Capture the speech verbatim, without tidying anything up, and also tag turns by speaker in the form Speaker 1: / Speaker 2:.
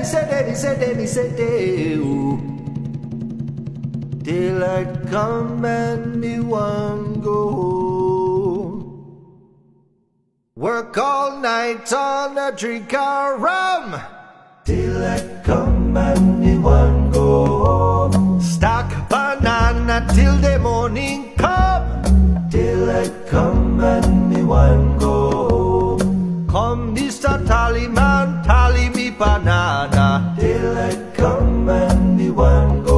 Speaker 1: me say day, me say day, me say day. Ooh. Daylight come and me want go home. Work all night on a drink of rum. Daylight come and me want go home. Stack banana till the morning come. Daylight come and me want go home. Come Mister Tallyman, tally me banana. Daylight come and me want go